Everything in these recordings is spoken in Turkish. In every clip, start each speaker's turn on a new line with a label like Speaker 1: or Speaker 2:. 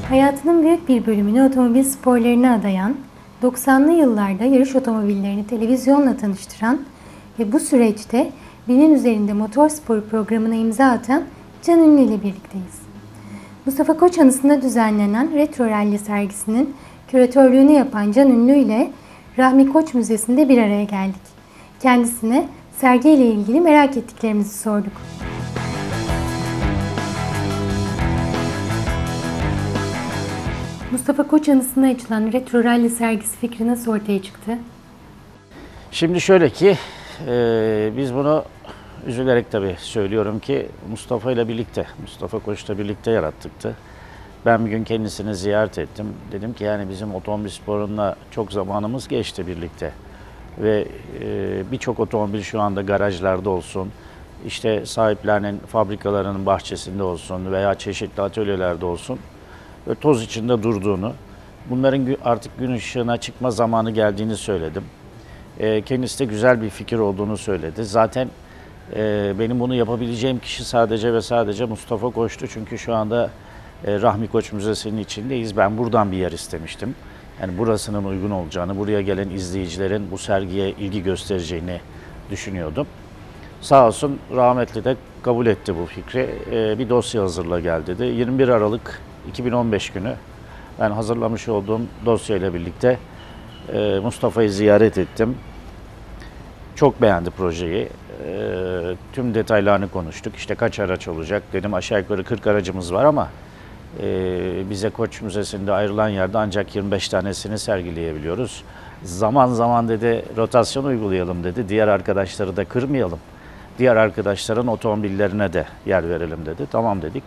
Speaker 1: Hayatının büyük bir bölümünü otomobil sporlarına adayan, 90'lı yıllarda yarış otomobillerini televizyonla tanıştıran ve bu süreçte binin üzerinde motor sporu programına imza atan Can Ünlü ile birlikteyiz. Mustafa Koç anısında düzenlenen Retro Rally sergisinin küratörlüğünü yapan Can Ünlü ile Rahmi Koç Müzesi'nde bir araya geldik. Kendisine sergiyle ilgili merak ettiklerimizi sorduk. Mustafa Koç anısına açılan Retro Rally sergisi fikri nasıl ortaya çıktı?
Speaker 2: Şimdi şöyle ki, biz bunu üzülerek tabii söylüyorum ki Mustafa ile birlikte, Mustafa Koç'la birlikte yarattıktı. Ben bir gün kendisini ziyaret ettim. Dedim ki yani bizim otomobil sporuna çok zamanımız geçti birlikte. Ve birçok otomobil şu anda garajlarda olsun, işte sahiplerinin fabrikalarının bahçesinde olsun veya çeşitli atölyelerde olsun ve toz içinde durduğunu, bunların artık gün ışığına çıkma zamanı geldiğini söyledim. Kendisi de güzel bir fikir olduğunu söyledi. Zaten benim bunu yapabileceğim kişi sadece ve sadece Mustafa Koç'tu. Çünkü şu anda Rahmi Koç Müzesi'nin içindeyiz. Ben buradan bir yer istemiştim. Yani burasının uygun olacağını, buraya gelen izleyicilerin bu sergiye ilgi göstereceğini düşünüyordum. Sağ olsun rahmetli de kabul etti bu fikri. Bir dosya hazırla gel dedi. 21 Aralık 2015 günü ben hazırlamış olduğum dosyayla birlikte Mustafa'yı ziyaret ettim. Çok beğendi projeyi. Tüm detaylarını konuştuk. İşte kaç araç olacak dedim, aşağı yukarı 40 aracımız var ama bize Koç Müzesi'nde ayrılan yerde ancak 25 tanesini sergileyebiliyoruz. Zaman zaman dedi rotasyon uygulayalım dedi. Diğer arkadaşları da kırmayalım. Diğer arkadaşların otomobillerine de yer verelim dedi. Tamam dedik.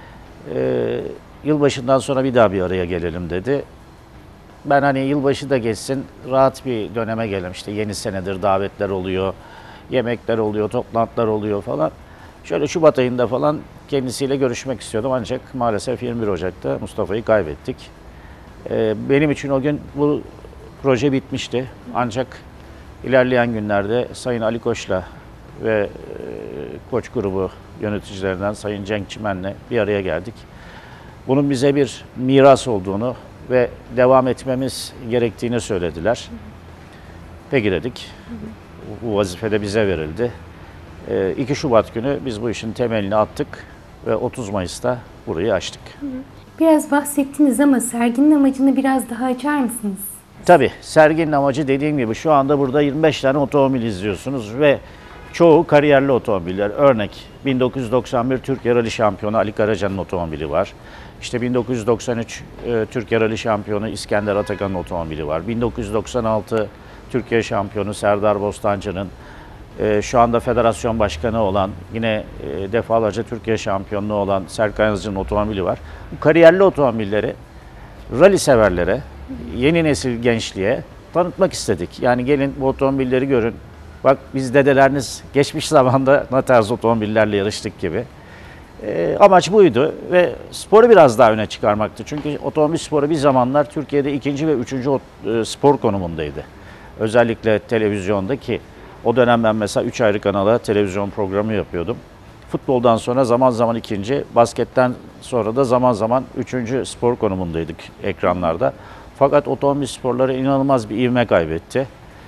Speaker 2: Yılbaşından sonra bir daha bir araya gelelim dedi. Ben hani yılbaşı da geçsin, rahat bir döneme gelelim. İşte yeni senedir davetler oluyor, yemekler oluyor, toplantılar oluyor falan. Şöyle Şubat ayında falan kendisiyle görüşmek istiyordum ancak maalesef 21 Ocak'ta Mustafa'yı kaybettik. Benim için o gün bu proje bitmişti. Ancak ilerleyen günlerde Sayın Ali Koç'la ve Koç grubu yöneticilerinden Sayın Cenk Çimen'le bir araya geldik. Bunun bize bir miras olduğunu ve devam etmemiz gerektiğini söylediler. Peki dedik. Bu vazife de bize verildi. 2 Şubat günü biz bu işin temelini attık ve 30 Mayıs'ta burayı açtık.
Speaker 1: Biraz bahsettiniz ama serginin amacını biraz daha açar mısınız?
Speaker 2: Tabii serginin amacı dediğim gibi şu anda burada 25 tane otomobil izliyorsunuz ve çoğu kariyerli otomobiller. Örnek 1991 Türkiye Rally Şampiyonu Ali Karaca'nın otomobili var. İşte 1993 Türkiye Rally Şampiyonu İskender Atakan'ın otomobili var. 1996 Türkiye Şampiyonu Serdar Bostancı'nın, şu anda federasyon başkanı olan, yine defalarca Türkiye şampiyonluğu olan Serkan Yazıcı'nın otomobili var. Bu kariyerli otomobilleri rally severlere, yeni nesil gençliğe tanıtmak istedik. Yani gelin bu otomobilleri görün. Bak biz dedeleriniz geçmiş zamanda ne tarz otomobillerle yarıştık gibi. Amaç buydu ve sporu biraz daha öne çıkarmaktı. Çünkü otomobil sporu bir zamanlar Türkiye'de 2. ve 3. spor konumundaydı. Özellikle televizyonda ki o dönem ben mesela 3 ayrı kanala televizyon programı yapıyordum. Futboldan sonra zaman zaman 2. basketten sonra da zaman zaman 3. spor konumundaydık ekranlarda. Fakat otomobil sporları inanılmaz bir ivme kaybetti.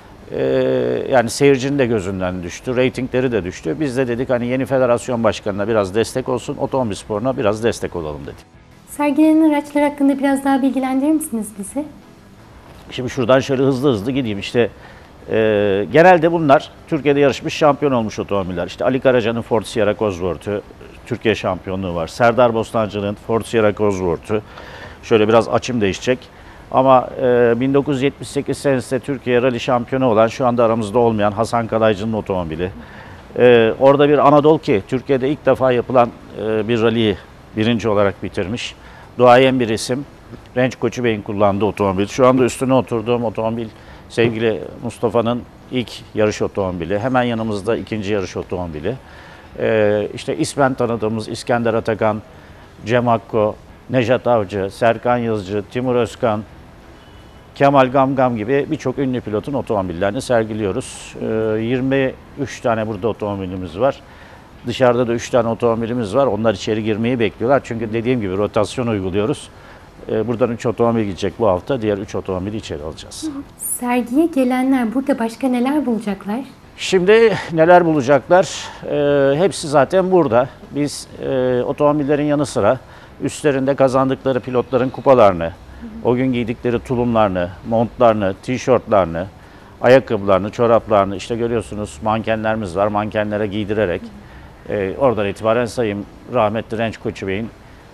Speaker 2: Yani seyircinin de gözünden düştü, reytingleri de düştü. Biz de dedik hani yeni federasyon başkanına biraz destek olsun, otomobil sporuna biraz destek olalım dedik.
Speaker 1: Sergilenen araçlar hakkında biraz daha bilgilendirir misiniz bizi?
Speaker 2: Şimdi şuradan şöyle hızlı gideyim. İşte genelde bunlar Türkiye'de yarışmış, şampiyon olmuş otomobiller. İşte Ali Karaca'nın Ford Sierra Cosworth'u, Türkiye şampiyonluğu var. Serdar Bostancı'nın Ford Sierra Cosworth'u. Şöyle biraz açım değişecek. Ama 1978 senesinde Türkiye Rally şampiyonu olan, şu anda aramızda olmayan Hasan Kalaycı'nın otomobili. Orada bir Anadolu ki Türkiye'de ilk defa yapılan bir rally'yi birinci olarak bitirmiş. Duayen bir isim. Renç Koçu Bey'in kullandığı otomobil. Şu anda üstüne oturduğum otomobil sevgili Mustafa'nın ilk yarış otomobili. Hemen yanımızda 2. yarış otomobili. İşte ismen tanıdığımız İskender Atakan, Cem Akko, Nejat Avcı, Serkan Yazıcı, Timur Özkan, Kemal Gamgam gibi birçok ünlü pilotun otomobillerini sergiliyoruz. 23 tane burada otomobilimiz var. Dışarıda da 3 tane otomobilimiz var. Onlar içeri girmeyi bekliyorlar. Çünkü dediğim gibi rotasyon uyguluyoruz. Buradan 3 otomobil gidecek bu hafta. Diğer 3 otomobili içeri alacağız.
Speaker 1: Sergiye gelenler burada başka neler bulacaklar?
Speaker 2: Şimdi neler bulacaklar? Hepsi zaten burada. Biz otomobillerin yanı sıra üstlerinde kazandıkları pilotların kupalarını, o gün giydikleri tulumlarını, montlarını, tişörtlerini, ayakkabılarını, çoraplarını, işte görüyorsunuz mankenlerimiz var. Mankenlere giydirerek oradan itibaren sayayım, rahmetli Renç Koçu Bey'in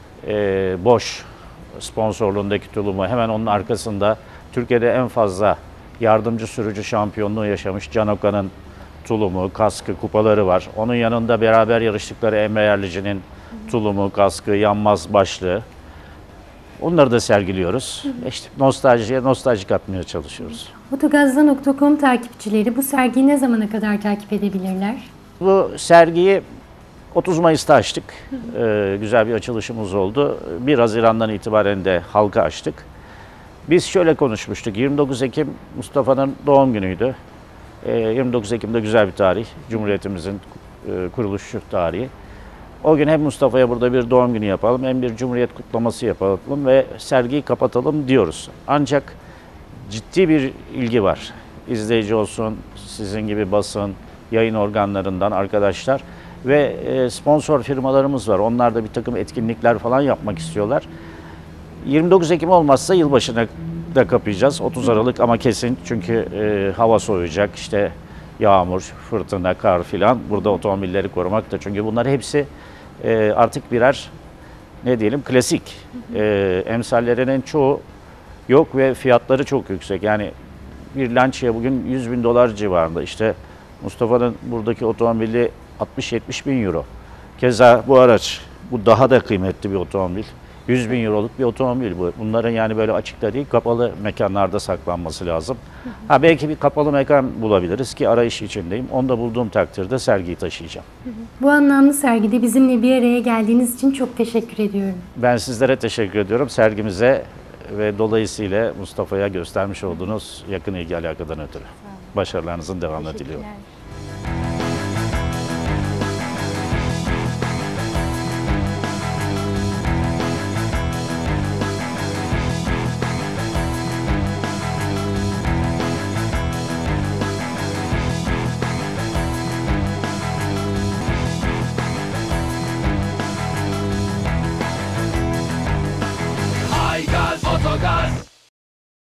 Speaker 2: Bosch sponsorluğundaki tulumu, hemen onun arkasında Türkiye'de en fazla yardımcı sürücü şampiyonluğu yaşamış Can Okan'ın tulumu, kaskı, kupaları var. Onun yanında beraber yarıştıkları Emre Yerlici'nin tulumu, kaskı, yanmaz başlığı. Onları da sergiliyoruz. İşte nostaljiye nostalji katmaya çalışıyoruz.
Speaker 1: Otogazda.com takipçileri bu sergiyi ne zamana kadar takip edebilirler?
Speaker 2: Bu sergiyi 30 Mayıs'ta açtık. Güzel bir açılışımız oldu. 1 Haziran'dan itibaren de halka açtık. Biz şöyle konuşmuştuk. 29 Ekim Mustafa'nın doğum günüydü. 29 Ekim'de güzel bir tarih. Cumhuriyetimizin kuruluş tarihi. O gün hem Mustafa'ya burada bir doğum günü yapalım, hem bir Cumhuriyet kutlaması yapalım ve sergiyi kapatalım diyoruz. Ancak ciddi bir ilgi var. İzleyici olsun, sizin gibi basın, yayın organlarından arkadaşlar ve sponsor firmalarımız var. Onlar da bir takım etkinlikler falan yapmak istiyorlar. 29 Ekim olmazsa yılbaşına da kapayacağız. 30 Aralık ama kesin, çünkü hava soğuyacak. İşte yağmur, fırtına, kar filan. Burada otomobilleri korumak da, çünkü bunlar hepsi artık birer, ne diyelim, klasik. Emsallerinin çoğu yok ve fiyatları çok yüksek. Yani bir Lancia bugün 100 bin dolar civarında. İşte Mustafa'nın buradaki otomobili 60-70 bin euro. Keza bu araç, bu daha da kıymetli bir otomobil. 100 bin euroluk bir otomobil bu. Bunların yani böyle açıkta değil, kapalı mekanlarda saklanması lazım. Belki bir kapalı mekan bulabiliriz ki arayış içindeyim. Onu da bulduğum takdirde sergiyi taşıyacağım.
Speaker 1: Bu anlamlı sergide bizimle bir araya geldiğiniz için çok teşekkür ediyorum.
Speaker 2: Ben sizlere teşekkür ediyorum. Sergimize ve dolayısıyla Mustafa'ya göstermiş olduğunuz yakın ilgi alakadan ötürü. Başarılarınızın devamını diliyorum.